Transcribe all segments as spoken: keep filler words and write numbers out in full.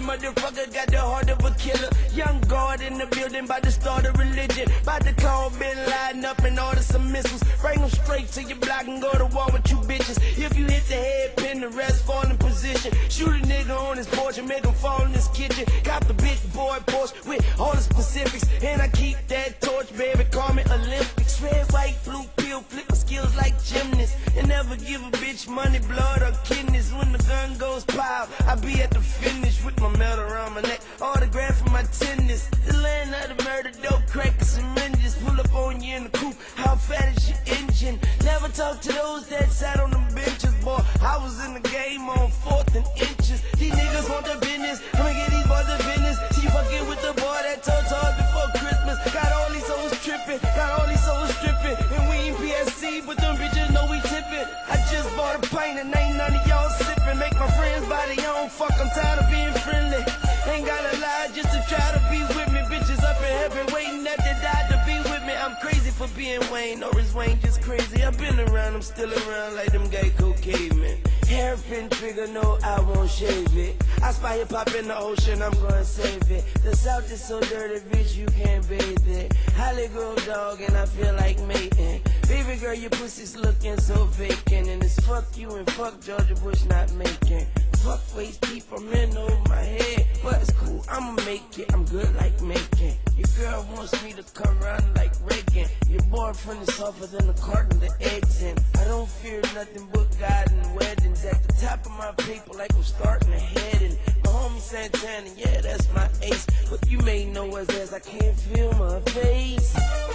motherfucker got the heart of a killer. Young guard in the building, about to start a religion. About to call Bin Laden up and order some missiles. Bring them straight to your block and go to war with you bitches. If you hit the head pin, the rest fall in position. Shoot a nigga on his porch and make him fall in his kitchen. Got the big boy Porsche with all the specifics. And I keep that torch, baby, call me Olympics. Red, white, blue pill, flip my skills like gymnasts. And never give a bitch money, blood, or kidneys. When the gun goes pow, I be at the finish with my medal around my neck. Autograph for my tennis. The land of the murder, dope, crack, and syringes. Pull up on you in the coupe, how fat is your engine? Never talk to those that sat on them benches, boy. I was in the game on fourth and inches. These niggas want the business, I'ma get these boys the business. She fucking with the boy that told her before Christmas. Got all these souls tripping, got all these souls stripping. And we ain't P S C, but them bitches know we tipping. I just bought a pint and ain't none of y'all sipping. Make my friends buy their own, fuck, I'm tired of being friendly. Ain't gotta lie just to try to be with me. Bitches up in heaven waiting at the die to be with me. I'm crazy for being Wayne, or is Wayne just crazy? I've been around, I'm still around like them gay cocaine men. Hairpin trigger, no, I won't shave it. I spy hip hop in the ocean, I'm gonna save it. The South is so dirty, bitch, you can't bathe it. Holly Grove dog, and I feel like mating. Baby girl, your pussy's looking so vacant. And it's fuck you and fuck Georgia Bush not making. Fuck waist deep, I'm in over my head. But it's cool, I'ma make it, I'm good like making. Your girl wants me to come round like Reagan. Your boyfriend is softer than a carton the eggs in. I don't fear nothing but God and weddings. At the top of my paper like I'm starting to head. And my homie Santana, yeah, that's my ace. But you may know us as I can't feel my face.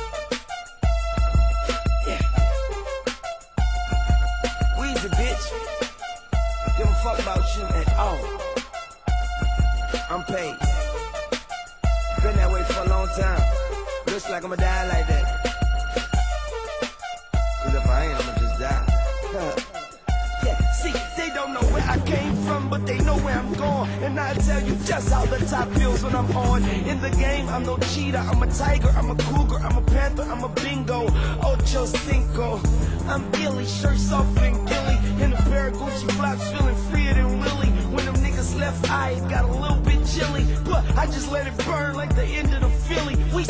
Yeah. Weezy, bitch. Give a fuck about you at all. I'm paid. Been that way for a long time. Looks like I'ma die like that. Cause if I ain't, I'ma just die. Yeah, see, they don't know where I came from, but they know where I'm going. And I tell you just how the top feels when I'm on. In the game, I'm no cheater, I'm a tiger, I'm a cougar, I'm a panther, I'm a bingo. Ocho Cinco. I'm illy, shirts off and gilly. In a pair of Gucci flops, feeling freer than Willie. When them niggas left eye, it got a little bit chilly. But I just let it burn like the end of the Philly. We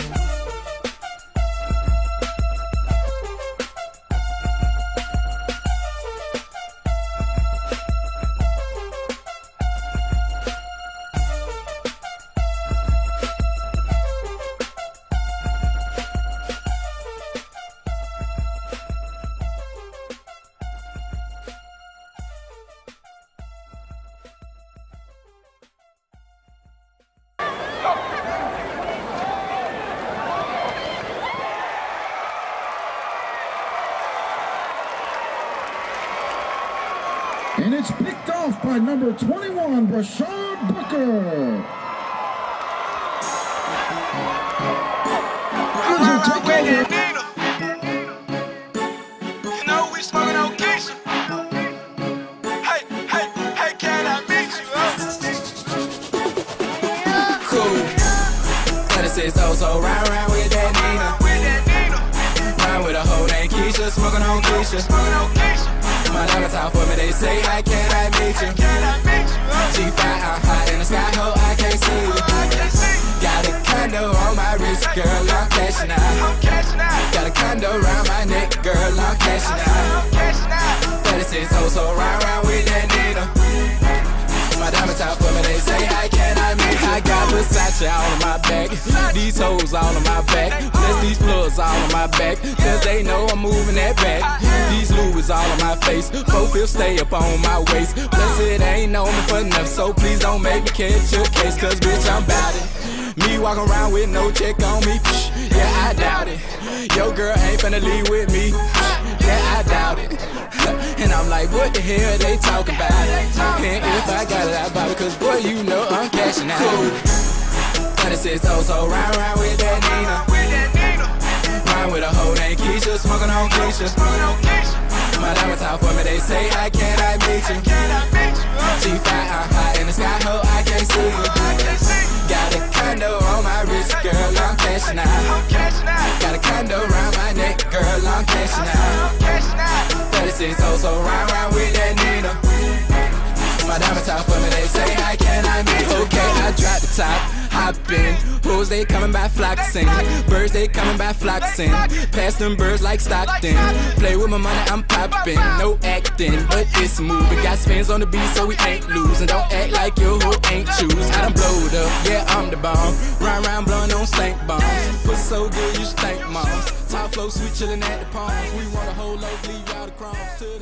And it's picked off by number twenty-one, Brashard Booker. Take over. You know we smoking on Keisha. Hey, hey, hey, can I meet you? Cool. twenty-six oh, so ride around with that Nina. Ride with a hoe named Keisha, smoking on Keisha. Smoking on Keisha. My diamonds out for me, they say, how can I meet you? G five, I'm hot in the sky, ho, I can't see you. Got a condo on my wrist, girl, I'm cashing out. Got a condo around my neck, girl, I'm cashing out. thirty-six hoes, so round round with that Nina. My diamonds out for me, they say, how can I meet you? I got Versace all on my back, these hoes all on my back, plus these plugs all on my back, cause they know I'm moving that back. These Louis all on my face, both will stay up on my waist, plus it ain't on me for enough, so please don't make me catch your case, cause bitch I'm bout it. Me walking around with no check on me, psh, yeah I doubt it. Your girl ain't finna leave with me, psh, yeah I doubt it. And I'm like, what the hell they talking about? And if I got it, I bought it, cause boy, you know I'm cashing out. twenty-six oh, so round round with that Nina. Ride with a hoe named Keisha, smoking on Keisha. My diamonds out for me, they say, how can I meet you? G five, I'm hot in the sky, ho, I can't see you. Got a condo on my wrist, girl, I'm cashing out. Got a condo around my neck, girl, I'm cashing out. thirty-six oh, so round round with that Nina. My diamonds out for me, they say, how can I make it? Okay, I drop the top, hop in. Hoes, they coming by flocking. Birds, they coming by flocking. Pass them birds like Stockton. Play with my money, I'm popping. No acting, but it's moving. Got spins on the beat, so we ain't losing. Don't act like your hoe ain't choose. I done blowed up, yeah, I'm the bomb. Round round blowing on stank bombs. Put so good, you stank moms. Top flow, sweet chillin' at the palms. We want a whole loaf, leave out the crumbs.